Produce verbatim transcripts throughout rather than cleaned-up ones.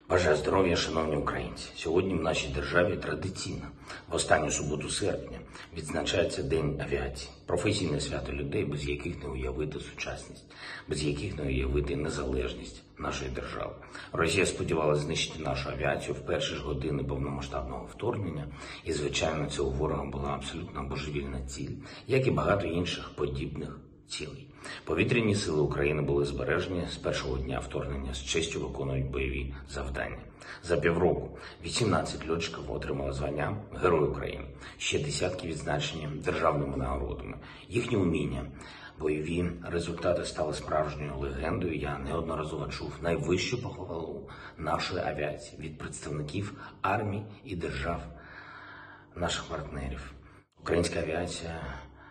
Бажаю здоров'я, шановні українці. Сьогодні в нашій державі традиційно, в останню суботу серпня, відзначається День авіації. Професійне свято людей, без яких не уявити сучасність, без яких не уявити незалежність нашої держави. Росія сподівалася знищити нашу авіацію в перші ж години повномасштабного вторгнення. І, звичайно, це у ворога була абсолютно божевільна ціль, як і багато інших подібних цілей. Повітряні сили України були збережені з першого дня вторгнення, з честю виконують бойові завдання. За півроку вісімнадцять льотчиків отримали звання Герой України, ще десятки відзначені державними нагородами. Їхні уміння, бойові результати стали справжньою легендою. Я неодноразово чув найвищу похвалу нашої авіації від представників армій і держав наших партнерів. Українська авіація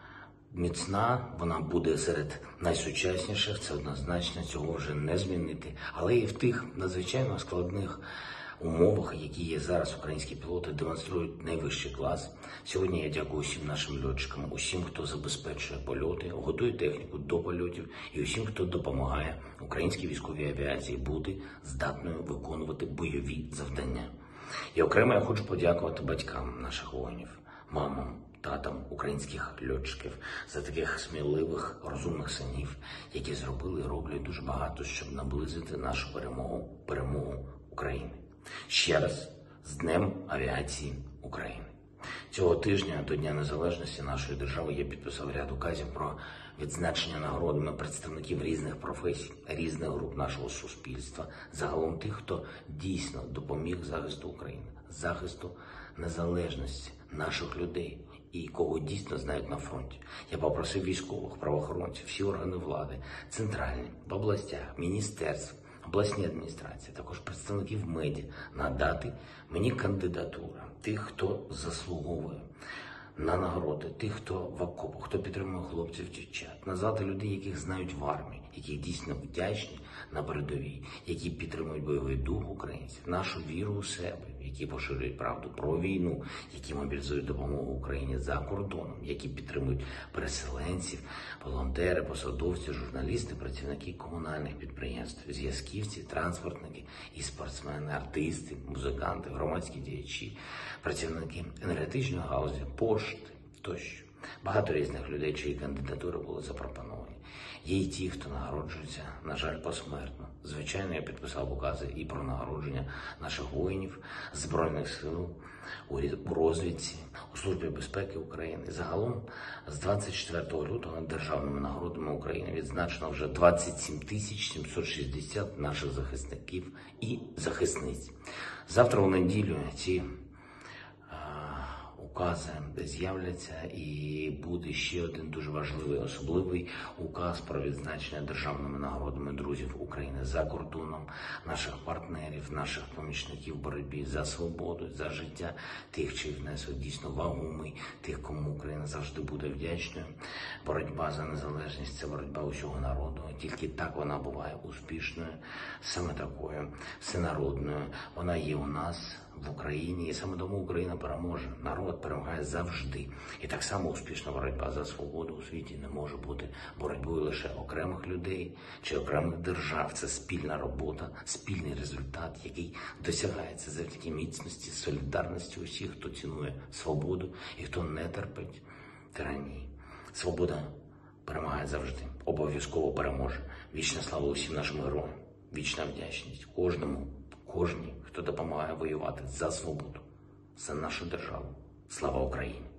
міцна, вона буде серед найсучасніших, це однозначно, цього вже не змінити. Але і в тих надзвичайно складних умовах, які є зараз, українські пілоти демонструють найвищий клас. Сьогодні я дякую усім нашим льотчикам, усім, хто забезпечує польоти, готує техніку до польотів і усім, хто допомагає українській військовій авіації бути здатною виконувати бойові завдання. І окремо я хочу подякувати батькам наших воїнів, мамам, татам українських льотчиків за таких сміливих, розумних синів, які зробили і роблять дуже багато, щоб наблизити нашу перемогу, перемогу України. Ще раз з Днем авіації України. Цього тижня до Дня Незалежності нашої держави я підписав ряд указів про відзначення нагородами представників різних професій, різних груп нашого суспільства, загалом тих, хто дійсно допоміг захисту України, захисту незалежності наших людей і кого дійсно знають на фронті. Я попросив військових, правоохоронців, всі органи влади, центральні, в областях, міністерств, обласні адміністрації, також представників медіа надати мені кандидатуру тих, хто заслуговує на нагороди, тих, хто в окопах, хто підтримує хлопців, дівчат, назвати людей, яких знають в армії, які дійсно вдячні на передовій, які підтримують бойовий дух українців, нашу віру у себе, які поширюють правду про війну, які мобілізують допомогу Україні за кордоном, які підтримують переселенців, волонтери, посадовці, журналісти, працівники комунальних підприємств, зв'язківці, транспортники і спортсмени, артисти, музиканти, громадські діячі, працівники енергетичної галузі, пошти тощо. Багато різних людей, чиї кандидатури були запропоновані. Є й ті, хто нагороджується, на жаль, посмертно. Звичайно, я підписав укази і про нагородження наших воїнів, Збройних сил, у розвідці, у Службі безпеки України. Загалом, з двадцять четвертого лютого державними нагородами України відзначено вже двадцять сім тисяч сімсот шістдесят наших захисників і захисниць. Завтра у неділю ці укази з'являться, і буде ще один дуже важливий, особливий указ про відзначення державними нагородами друзів України за кордоном, наших партнерів, наших помічників в боротьбі за свободу, за життя, тих, чий внесок дійсно вагомий, тих, кому Україна завжди буде вдячною. Боротьба за незалежність – це боротьба усього народу. Тільки так вона буває успішною, саме такою, всенародною. Вона є у нас в Україні, і саме тому Україна переможе. Народ перемагає завжди. І так само успішна боротьба за свободу у світі не може бути боротьбою лише окремих людей чи окремих держав. Це спільна робота, спільний результат, який досягається завдяки міцності, солідарності усіх, хто цінує свободу і хто не терпить тиранії. Свобода перемагає завжди, обов'язково переможе. Вічна слава усім нашим героям, вічна вдячність кожному, кожній, хто допомагає воювати за свободу, за нашу державу. Слава Україні!